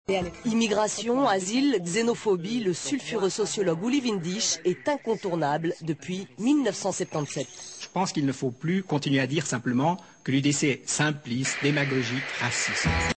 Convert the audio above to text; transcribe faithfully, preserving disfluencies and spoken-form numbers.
Immigration, asile, xénophobie, le sulfureux sociologue Uli Windisch est incontournable depuis mille neuf cent soixante-dix-sept. Je pense qu'il ne faut plus continuer à dire simplement que l'U D C est simpliste, démagogique, raciste.